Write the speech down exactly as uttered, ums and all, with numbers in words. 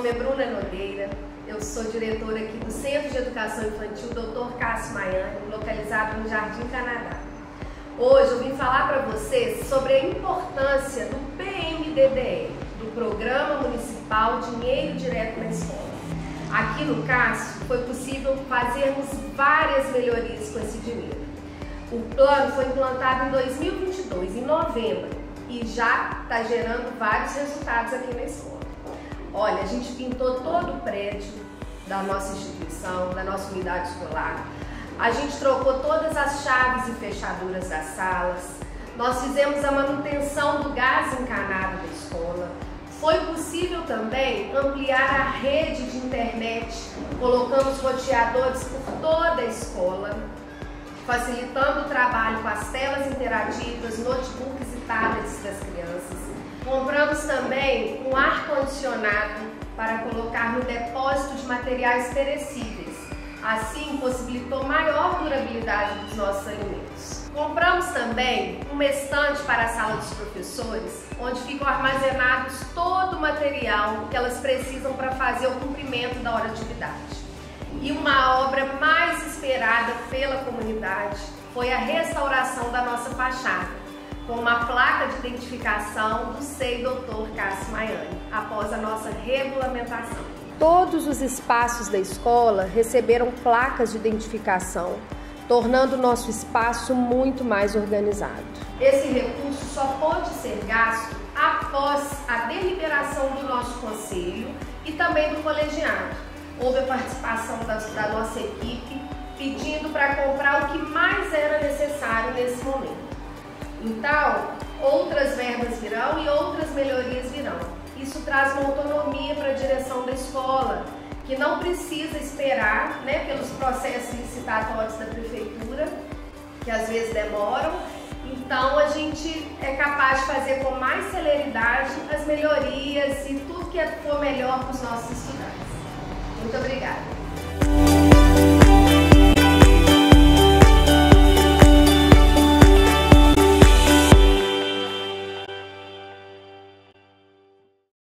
nome é Bruna Nogueira, eu sou diretora aqui do Centro de Educação Infantil doutor Cássio Maiani, localizado no Jardim Canadá. Hoje eu vim falar para vocês sobre a importância do P M D D E, do Programa Municipal Dinheiro Direto na Escola. Aqui no Cássio foi possível fazermos várias melhorias com esse dinheiro. O plano foi implantado em dois mil e vinte e dois, em novembro, e já está gerando vários resultados aqui na escola. Olha, a gente pintou todo o prédio da nossa instituição, da nossa unidade escolar. A gente trocou todas as chaves e fechaduras das salas. Nós fizemos a manutenção do gás encanado da escola. Foi possível também ampliar a rede de internet. Colocamos roteadores por toda a escola, facilitando o trabalho com as telas interativas, notebooks e tablets das crianças. Compramos também um ar-condicionado para colocar no depósito de materiais perecíveis. Assim, possibilitou maior durabilidade dos nossos alimentos. Compramos também uma estante para a sala dos professores, onde ficam armazenados todo o material que elas precisam para fazer o cumprimento da hora de atividade. E uma obra mais esperada pela comunidade foi a restauração da nossa fachada, com uma placa de identificação do S E I doutor Cássio Maiani, após a nossa regulamentação. Todos os espaços da escola receberam placas de identificação, tornando o nosso espaço muito mais organizado. Esse recurso só pode ser gasto após a deliberação do nosso conselho e também do colegiado. Houve a participação da, da nossa equipe pedindo para comprar o que mais era necessário nesse momento. Então, outras verbas virão e outras melhorias virão. Isso traz uma autonomia para a direção da escola, que não precisa esperar, né, pelos processos licitatórios da prefeitura, que às vezes demoram. Então, a gente é capaz de fazer com mais celeridade as melhorias e tudo que for melhor para os nossos estudantes. Muito obrigada!